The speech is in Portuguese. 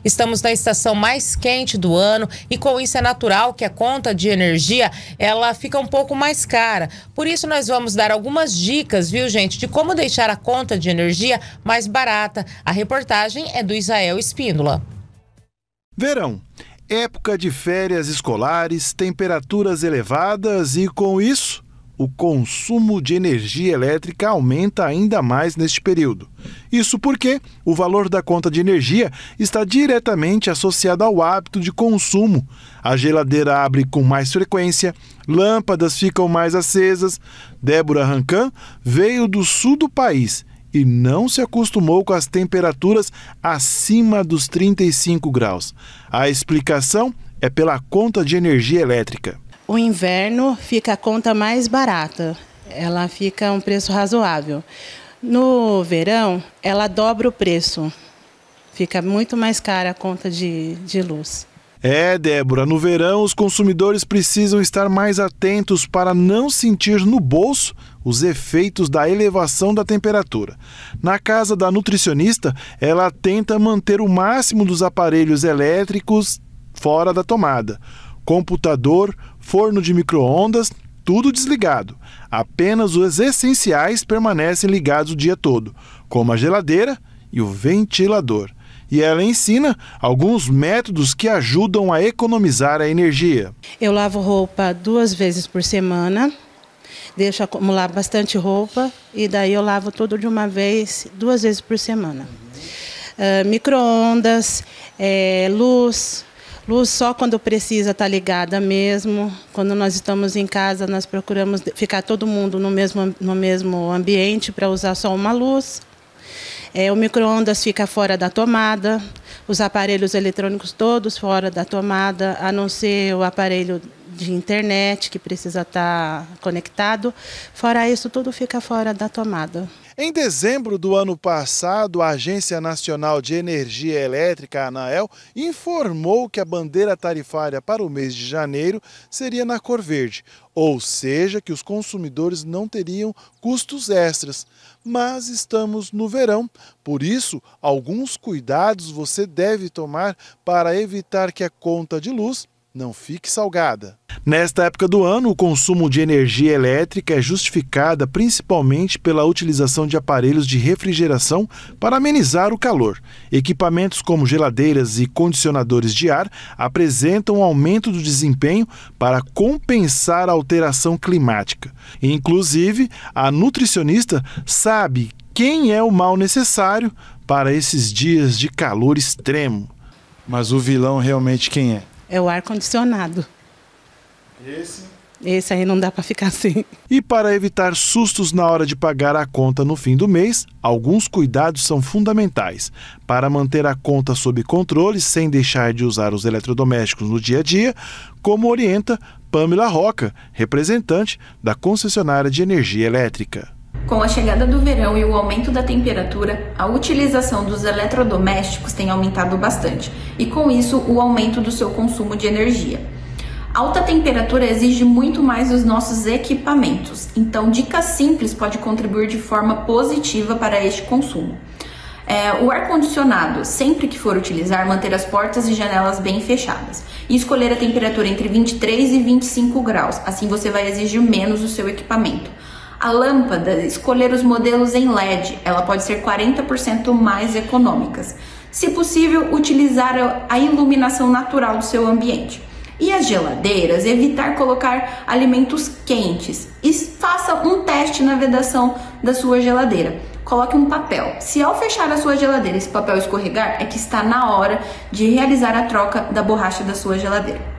Estamos na estação mais quente do ano e com isso é natural que a conta de energia ela fica um pouco mais cara. Por isso nós vamos dar algumas dicas, viu, gente, de como deixar a conta de energia mais barata. A reportagem é do Isael Espíndola. Verão, época de férias escolares, temperaturas elevadas e com isso o consumo de energia elétrica aumenta ainda mais neste período. Isso porque o valor da conta de energia está diretamente associado ao hábito de consumo. A geladeira abre com mais frequência, lâmpadas ficam mais acesas. Débora Rancan veio do sul do país e não se acostumou com as temperaturas acima dos 35 graus. A explicação é pela conta de energia elétrica. O inverno fica a conta mais barata, ela fica um preço razoável. No verão, ela dobra o preço, fica muito mais cara a conta de luz. Débora, no verão os consumidores precisam estar mais atentos para não sentir no bolso os efeitos da elevação da temperatura. Na casa da nutricionista, ela tenta manter o máximo dos aparelhos elétricos fora da tomada. Computador, forno de micro-ondas, tudo desligado. Apenas os essenciais permanecem ligados o dia todo, como a geladeira e o ventilador. E ela ensina alguns métodos que ajudam a economizar a energia. Eu lavo roupa 2 vezes por semana, deixo acumular bastante roupa e daí eu lavo tudo de uma vez, 2 vezes por semana. Micro-ondas, luz só quando precisa estar ligada mesmo. Quando nós estamos em casa, nós procuramos ficar todo mundo no mesmo ambiente para usar só uma luz. O micro-ondas fica fora da tomada, os aparelhos eletrônicos todos fora da tomada, a não ser o aparelho de internet que precisa estar conectado. Fora isso, tudo fica fora da tomada. Em dezembro do ano passado, a Agência Nacional de Energia Elétrica, a ANAEL, informou que a bandeira tarifária para o mês de janeiro seria na cor verde, ou seja, que os consumidores não teriam custos extras. Mas estamos no verão, por isso, alguns cuidados você deve tomar para evitar que a conta de luz não fique salgada. Nesta época do ano, o consumo de energia elétrica é justificada principalmente pela utilização de aparelhos de refrigeração para amenizar o calor. Equipamentos como geladeiras e condicionadores de ar apresentam um aumento do desempenho para compensar a alteração climática. Inclusive, a nutricionista sabe quem é o mal necessário para esses dias de calor extremo. Mas o vilão realmente quem é? É o ar-condicionado. Esse aí não dá para ficar sem. E para evitar sustos na hora de pagar a conta no fim do mês, alguns cuidados são fundamentais. Para manter a conta sob controle, sem deixar de usar os eletrodomésticos no dia a dia, como orienta Pamela Roca, representante da concessionária de energia elétrica. Com a chegada do verão e o aumento da temperatura, a utilização dos eletrodomésticos tem aumentado bastante e, com isso, o aumento do seu consumo de energia. Alta temperatura exige muito mais dos nossos equipamentos, então dicas simples podem contribuir de forma positiva para este consumo. O ar-condicionado, sempre que for utilizar, manter as portas e janelas bem fechadas e escolher a temperatura entre 23 e 25 graus, assim você vai exigir menos do seu equipamento. A lâmpada, escolher os modelos em LED, ela pode ser 40% mais econômicas. Se possível, utilizar a iluminação natural do seu ambiente. E as geladeiras, evitar colocar alimentos quentes. E faça um teste na vedação da sua geladeira. Coloque um papel. Se ao fechar a sua geladeira esse papel escorregar, é que está na hora de realizar a troca da borracha da sua geladeira.